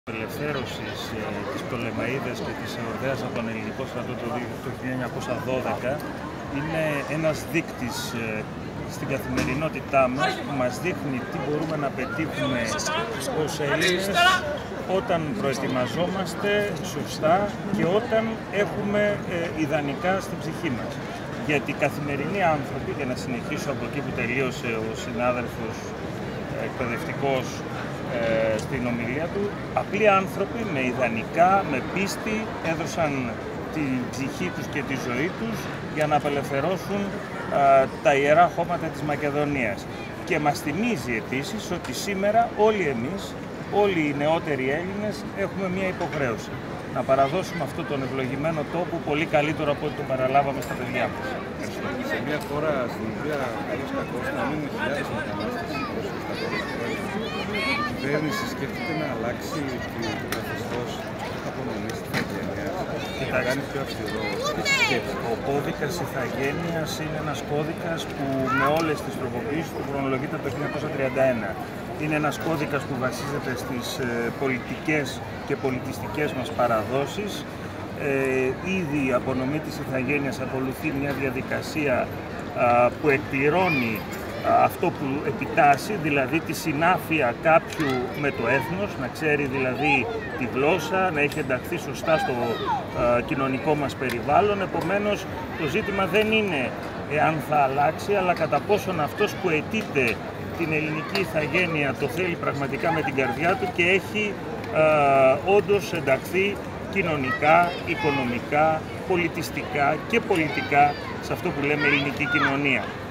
Απελευθέρωσης της Πτολεμαΐδας και της Εορδαίας από τον ελληνικό στρατό το 1912 είναι ένας δείκτης στην καθημερινότητά μας που μας δείχνει τι μπορούμε να πετύχουμε ως Έλληνες όταν προετοιμαζόμαστε σωστά και όταν έχουμε ιδανικά στην ψυχή μας. Γιατί οι καθημερινοί άνθρωποι, για να συνεχίσω από εκεί που τελείωσε ο συνάδελφος εκπαιδευτικός στην ομιλία του, απλοί άνθρωποι με ιδανικά, με πίστη έδωσαν την ψυχή τους και τη ζωή τους για να απελευθερώσουν τα ιερά χώματα της Μακεδονίας. Και μας θυμίζει επίσης ότι σήμερα όλοι εμείς, όλοι οι νεότεροι Έλληνες, έχουμε μία υποχρέωση. Να παραδώσουμε αυτόν τον ευλογημένο τόπο πολύ καλύτερο από ό,τι τον παραλάβαμε στα παιδιά μας. Σε μια χώρα στην οποία καλώς κακώς να μείνουν χιλιάδες μετανάστες στα η κυβέρνηση σκέφτεται να αλλάξει το καθεστώς απονομής της ηθαγένειας και να κάνει πιο αυστηρό τη σκέψη. Ο κώδικας ηθαγένειας είναι ένας κώδικας που με όλες τις τροποποιήσεις του χρονολογείται από το 1931. Είναι ένας κώδικας που βασίζεται στις πολιτικές και πολιτιστικές μας παραδόσεις. Ήδη η απονομή της ηθαγένειας ακολουθεί μια διαδικασία που εκπληρώνει αυτό που επιτάσσει, δηλαδή τη συνάφεια κάποιου με το έθνος, να ξέρει δηλαδή τη γλώσσα, να έχει ενταχθεί σωστά στο κοινωνικό μας περιβάλλον. Επομένως, το ζήτημα δεν είναι εάν θα αλλάξει, αλλά κατά πόσον αυτός που αιτείται την ελληνική ηθαγένεια το θέλει πραγματικά με την καρδιά του και έχει όντως ενταχθεί κοινωνικά, οικονομικά, πολιτιστικά και πολιτικά σε αυτό που λέμε ελληνική κοινωνία.